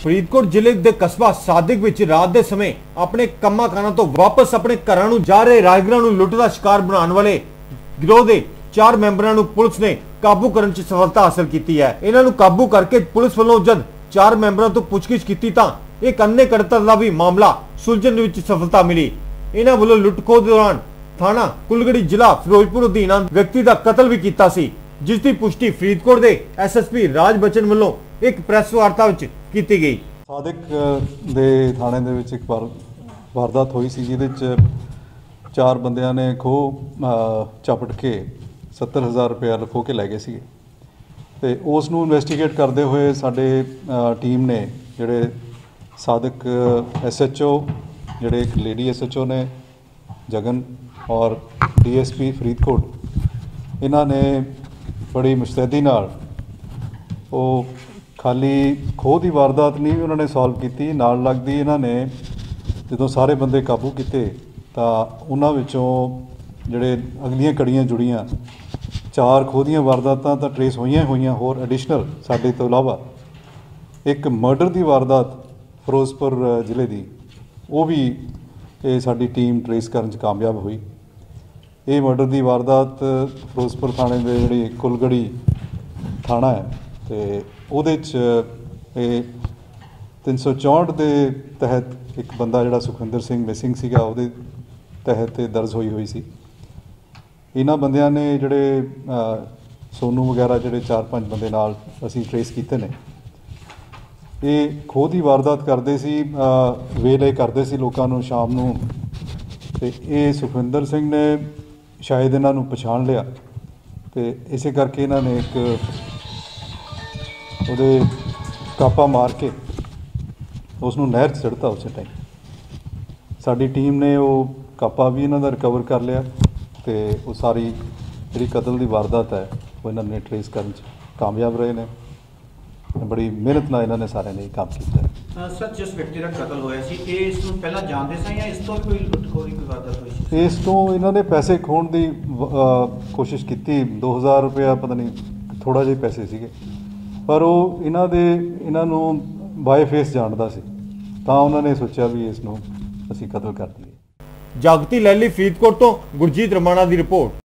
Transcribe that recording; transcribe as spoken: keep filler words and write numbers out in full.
फरीदकोट जिले के कस्बा सादिक विच रात के समय अपने कम्मा काना तो वापस अपने घरां नूं जा रहे राहगीरां नूं लुੱਟ दा शिकार बनाने वाले गिरोह दे चार मैंबरां नूं पुलिस ने काबू करने च सफलता हासिल की है। इन्हां नूं काबू करके पुलिस वालों जद चार मैंबरां तो पुछगिछ की तां एक अन्य कतल का भी मामला सुलझण विच सफलता मिली। इन्हां वालों लुੱਟ-ਖੋਹ दौरान थाना कुलगड़ी जिला फिरोजपुर अधीन व्यक्ति का कतल भी किया सी, जिसकी पुष्टि फरीदकोट के S S P Raj Bachchan वालों एक प्रैस वार्ता विच की गई। सादिक दे थाने दे विच एक वार वारदात हुई सी जिहदे च चार बंदियां ने खोह झपट के सत्तर हज़ार रुपया खो के लै गए सी ते उस नूं इन्वेस्टिगेट करते हुए साडे टीम ने जिहड़े सादिक एस एच ओ जिहड़े एक लेडी एस एच ओ ने जगन और डी एस पी फरीदकोट इन्हां ने बड़ी मुस्तैदी नाल वो खाली खोह की वारदात नहीं उन्होंने सॉल्व की, नाल लगदी इन्होंने जो सारे बंदे काबू किए तो उन्हां विचों जिहड़े अगलियां कड़ियां जुड़ियां चार खोह दी वारदातां तो ट्रेस होईयां होईयां होर एडिशनल साडे तो इलावा एक मर्डर की वारदात फिरोजपुर जिले की वो भी ये साडी टीम ट्रेस करने च कामयाब हुई। ये मर्डर की वारदात फिरोजपुर थाने दे जिहड़ी कुलगड़ी थाना है तो ਉਹਦੇ 'ਚ ਇਹ तीन सौ चौंठ के तहत एक बंदा जिहड़ा सुखविंदर सिंह मिसिंग सीगा ਉਹਦੇ तहत दर्ज हुई हुई सी। इन्हां बंदियां ने जिहड़े सोनू वगैरह जिहड़े चार पांच बंदे नाल असीं ट्रेस कीते ने ये खोह की वारदात करते सी, वेले करते सी लोकां नूं शाम नूं ते ये सुखविंदर सिंह ने शायद इन्हां नूं पछाण लिया तो इसे करके इन्हां ने एक ਉਹਦੇ ਕਾਪਾ मार के ਉਸ ਨੂੰ ਨਹਿਰ 'ਚ ਸੁੱਟਤਾ। ਉਸੇ ਟਾਈਮ ਸਾਡੀ ਟੀਮ ਨੇ ਉਹ ਕਾਪਾ ਵੀ ਇਹਨਾਂ ਦਾ ਰਿਕਵਰ ਕਰ ਲਿਆ ਤੇ ਉਹ ਸਾਰੀ ਜਿਹੜੀ ਕਤਲ ਦੀ ਵਾਰਦਾਤ ਹੈ ਉਹ ਇਹਨਾਂ ਨੇ ਟ੍ਰੇਸ ਕਰਨ 'ਚ ਕਾਮਯਾਬ ਰਹੇ ਨੇ। ਬੜੀ ਮਿਹਨਤ ਨਾਲ ਇਹਨਾਂ ਨੇ ਸਾਰਿਆਂ ਨੇ ਕੰਮ ਕੀਤਾ। ਸਰ ਜਿਸ ਵਿਅਕਤੀ ਦਾ ਕਤਲ ਹੋਇਆ ਸੀ ਇਹ ਇਸ ਨੂੰ ਪਹਿਲਾਂ ਜਾਣਦੇ ਸੀ ਜਾਂ ਇਸ ਤੋਂ ਕੋਈ ਲੁੱਟ-ਖੋਹ ਦੀ ਵਾਰਦਾਤ ਹੋਈ ਸੀ? ਇਸ ਤੋਂ ਇਹਨਾਂ ਨੇ ਪੈਸੇ ਖੋਹਣ ਦੀ ਕੋਸ਼ਿਸ਼ ਕੀਤੀ, ਦੋ ਹਜ਼ਾਰ ਰੁਪਇਆ ਪਤਾ ਨਹੀਂ ਥੋੜ੍ਹਾ ਜਿਹੇ ਪੈਸੇ ਸੀਗੇ पर वो इन्हां दे इन्हां नूं बाय फेस जानदा सी तां उन्हां ने सोचा भी इस नूं असीं कतल कर दईए। जागती लैली फरीदकोट तो गुरजीत रमाणा की रिपोर्ट।